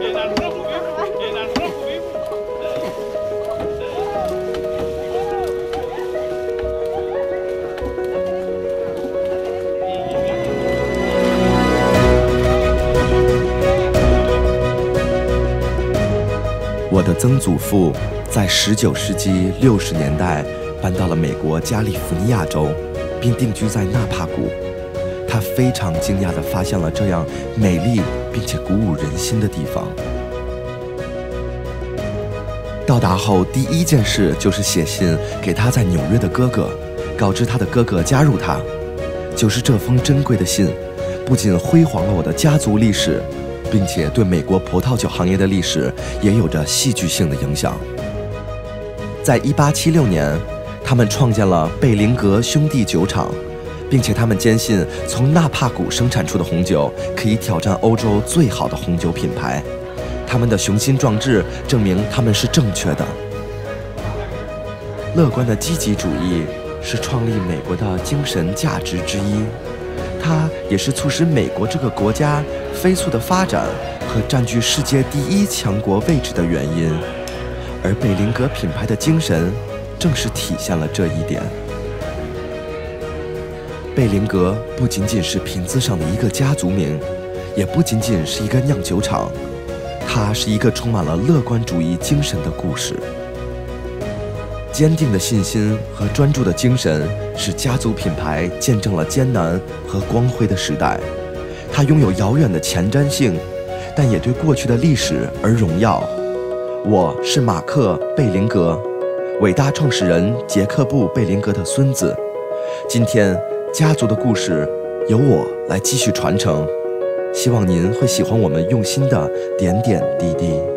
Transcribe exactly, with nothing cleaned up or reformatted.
我的曾祖父在十九世纪六十年代搬到了美国加利福尼亚州，并定居在纳帕谷。他非常惊讶地发现了这样美丽并且鼓舞人心的地方。到达后，第一件事就是写信给他在纽约的哥哥，告知他的哥哥加入他。就是这封珍贵的信，不仅辉煌了我的家族历史，并且对美国葡萄酒行业的历史也有着戏剧性的影响。在一八七六年，他们创建了贝林格兄弟酒厂，并且他们坚信从纳帕谷生产出的红酒可以挑战欧洲最好的红酒品牌。他们的雄心壮志证明他们是正确的。乐观的积极主义是创立美国的精神价值之一，它也是促使美国这个国家飞速的发展和占据世界第一强国位置的原因。而贝林格品牌的精神正是体现了这一点。贝林格不仅仅是瓶子上的一个家族名，也不仅仅是一个酿酒厂，它是一个充满了乐观主义精神的故事。坚定的信心和专注的精神使家族品牌见证了艰难和光辉的时代。它拥有遥远的前瞻性，但也对过去的历史而荣耀。我是马克·贝林格，伟大创始人杰克布·贝林格的孙子。今天家族的故事由我来继续传承，希望您会喜欢我们用心的点点滴滴。